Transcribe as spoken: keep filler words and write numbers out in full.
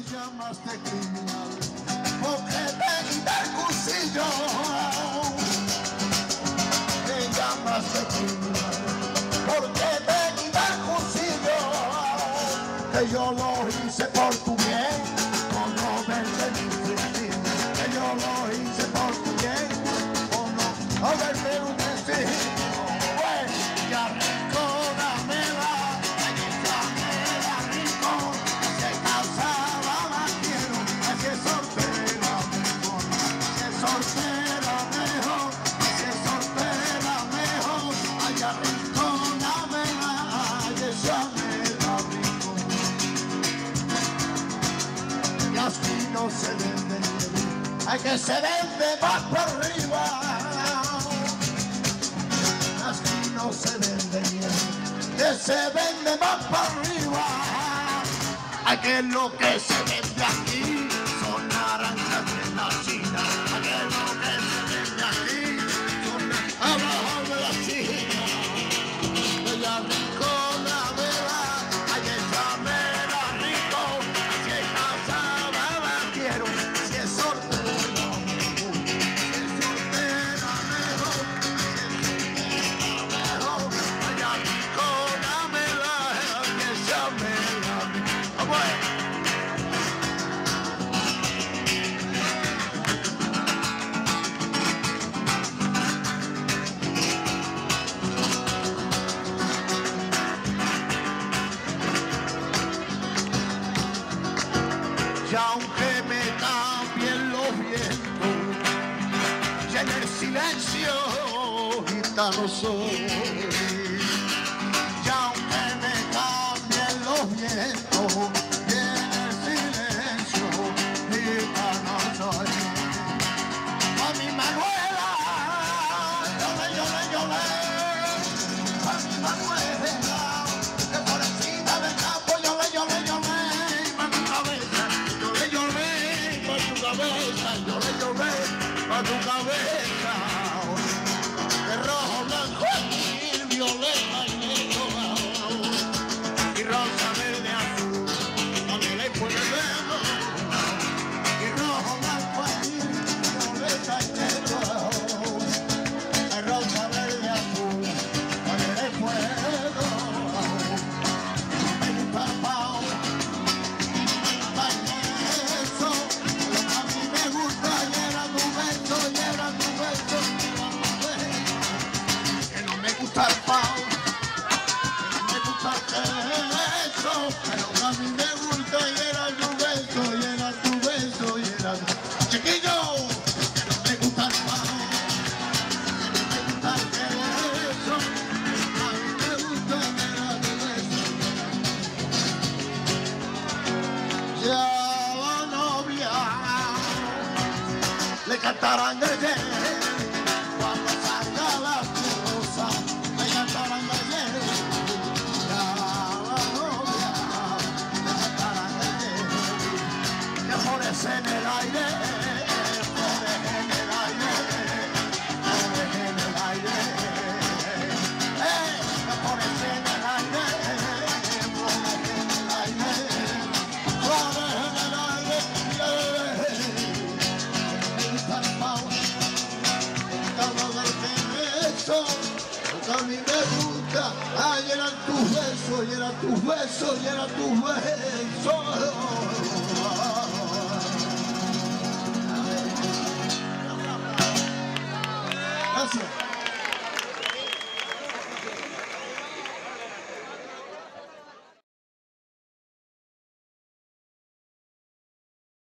llamaste criminal, porque te quité el cuchillo. Me llamaste criminal, porque te quité el cuchillo. Que yo lo hice por tu bien, por no verte sufrir. Que yo lo hice por tu bien, por no, no verte sufrir. Pues ya recódamela, déjamela rincón. Si es casada la quiero, si es soltera mejor. Si es soltera mejor, si es soltera mejor. Ay, arrincónamela, déjamela rincón. Y así no se vende nieve, hay que se vende más por arriba. Así no se vende nieve, que se vende más por arriba. Hay que lo que se vende aquí son naranjas de la China. Hay que lo que se vende aquí son abajo de la China. Ella rico la vela, hay que llamarla rico. Si es casada la quiero, si es soltera mejor. Si es soltera mejor, si es soltera mejor. Ella rico la vela, hay que llamarla rico. Vamos. Y aunque me cambien los vientos, ya en el silencio gitano soy. Y aunque me cambien los vientos, ya en el silencio gitano soy. A mi Manuela, lloré, lloré, lloré. A mi Manuela, que por encima del campo lloré, lloré, lloré. Pa' tu cabeza, lloré, lloré. Pa' tu cabeza, lloré, lloré. Pa' tu cabeza. De rojo, blanco, azul, violeta y negro. Y rosa, verde, azul. Donde le puede verlo. Y rojo, blanco, azul, violeta y negro. Y rosa, verde, azul. Donde le puede verlo. Me gusta el pao. Eso, lo que a mí me gusta, y era tu beso, y era tu beso, que no me gusta el pao, que no me gusta eso, pero que a mí me gusta, y era tu beso, y era tu beso, y era tu chiquillo, que no me gusta el pao, que no me gusta eso, a mí me gusta, y era tu beso. Ya la novia le cantarán de ayer, cuando salga la cosa, le cantarán de ayer. Ya la novia le cantarán de ayer, que flores en el aire, flores en el aire, flores en el aire, eh, que flores en el aire, flores en el aire, flores en el aire, yeah. Me gusta el pao, todo del beso, lo que a mí me gusta, ay, eran tus besos, y eran tus besos, y eran tus besos.